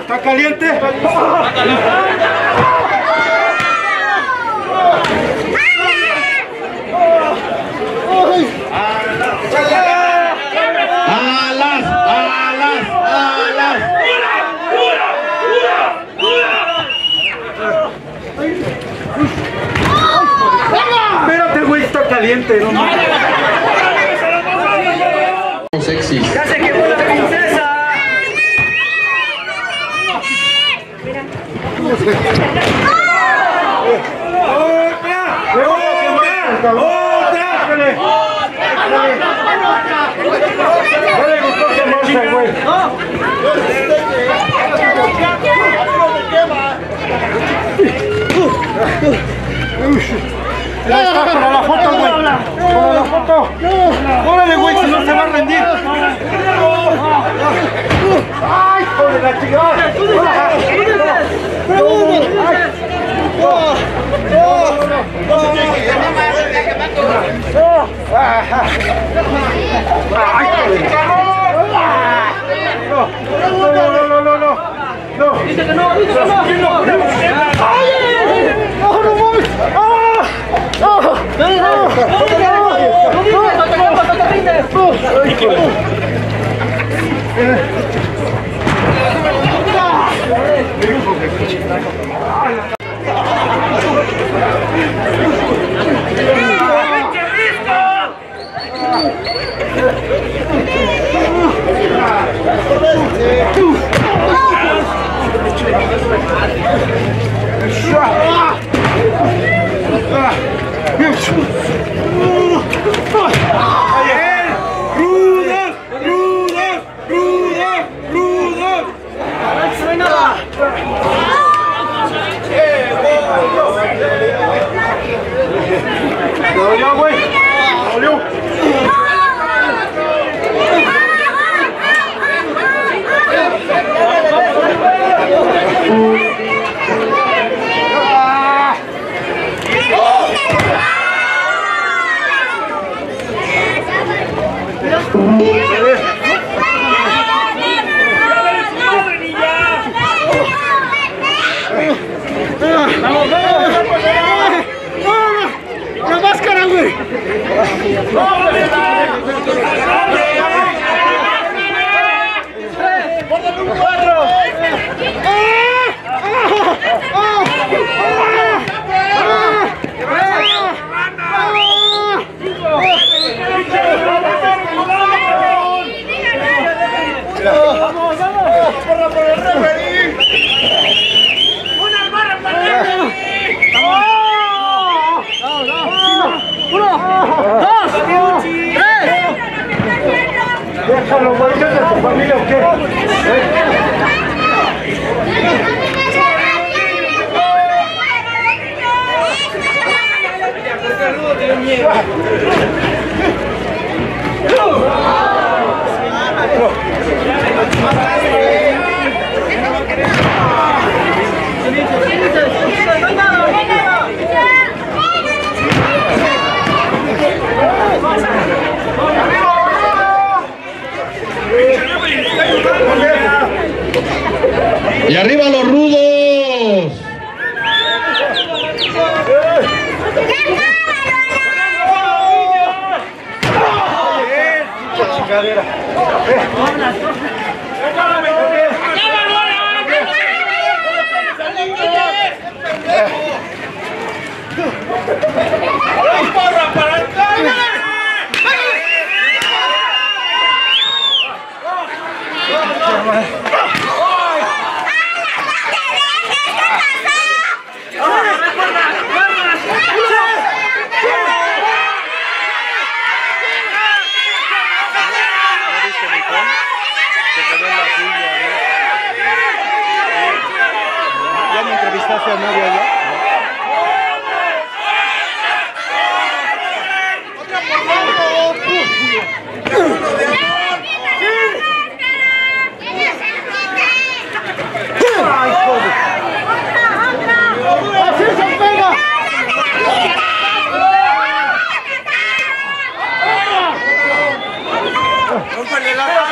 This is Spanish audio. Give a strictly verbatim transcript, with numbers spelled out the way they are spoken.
¿Está caliente? ¡Alas! ¡Alas! ¡Alas! Espérate, güey, está caliente, no mames. Sexy. ¡Ya se quemó la princesa! ¡Otra! ¡Otra! ¡Otra! ¡No le gustó quemarse, güey! Ya está, para la foto, güey. Para la foto. Órale, güey, si no se va a rendir. ¡Ay, joder, la chingada! ¡Ay, no, no, no, no, no, no! ¡No! ¡Dice que no! ¡Dice que no! ¡Ay! ¡No, no mames! ¡Ah! ¡No! ¡No! ¡No! ¡Ya, güey! ¡Salió! ¡La máscara, güey! ¡Póngale un cuadro! ¡Vamos, vamos! ¡Porra por el referee! ¡Una barra para el referee! ¡Vamos! ¡Uno! ¡Dos! ¡Tres! Déjalo, güey, ¿qué es de tu familia o qué? ¡Y arriba los rudos! Chingadera. ¡Porra para el ¿Ya me entrevistaste a nadie allá? ¡Otra por ¡ay, joder! ¡Así se pega! ¡Rómpele la